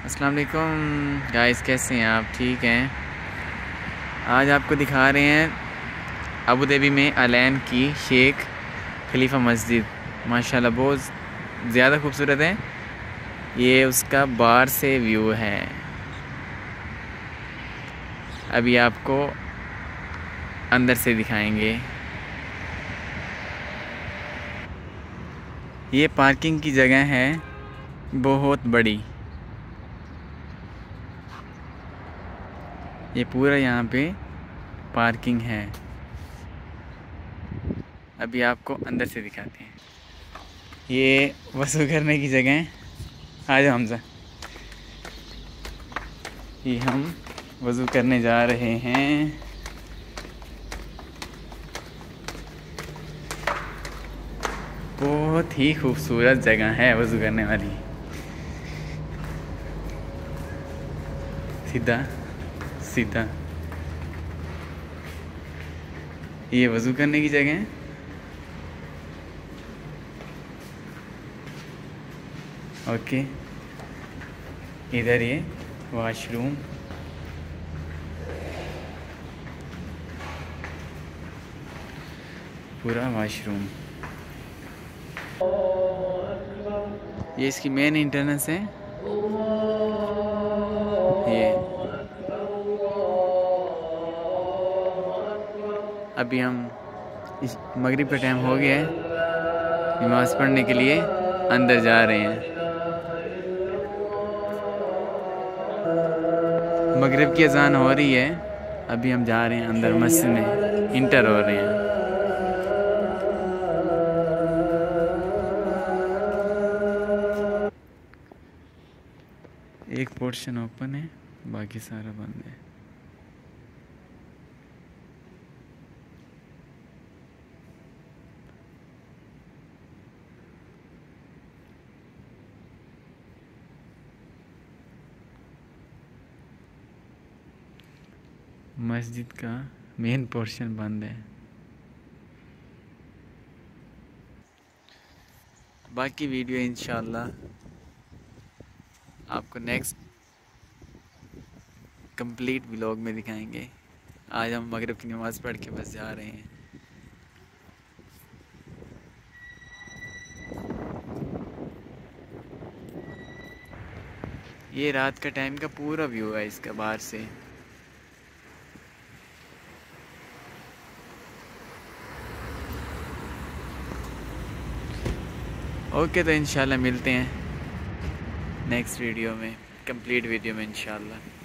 अस्सलाम वालेकुम गाइस, कैसे हैं आप? ठीक हैं। आज आपको दिखा रहे हैं अबू धाबी में अलैन की शेख खलीफा मस्जिद। माशाल्लाह बहुत ज़्यादा खूबसूरत है। ये उसका बाहर से व्यू है। अभी आपको अंदर से दिखाएंगे। ये पार्किंग की जगह है बहुत बड़ी। ये पूरा यहाँ पे पार्किंग है। अभी आपको अंदर से दिखाते हैं। ये वज़ू करने की जगह है। आ जाओ हमजा। ये हम वज़ू करने जा रहे हैं। बहुत ही खूबसूरत जगह है वज़ू करने वाली। सीधा सीधा ये वज़ू करने की जगह है। ओके, इधर ये वॉशरूम। पूरा वॉशरूम। ये इसकी मेन एंट्रेंस है। ये अभी हम इस मगरिब का टाइम हो गया है, नमाज़ पढ़ने के लिए अंदर जा रहे हैं। मगरिब की अजान हो रही है। अभी हम जा रहे हैं अंदर मस्जिद में, इंटर हो रहे हैं। एक पोर्शन ओपन है, बाकी सारा बंद है। मस्जिद का मेन पोर्शन बंद है। बाकी वीडियो इंशाल्लाह आपको नेक्स्ट कंप्लीट व्लॉग में दिखाएंगे। आज हम मगरिब की नमाज़ पढ़ के बस जा रहे हैं। ये रात का टाइम का पूरा व्यू है इसका बाहर से। ओके, तो इंशाल्लाह मिलते हैं नेक्स्ट वीडियो में, कंप्लीट वीडियो में इंशाल्लाह।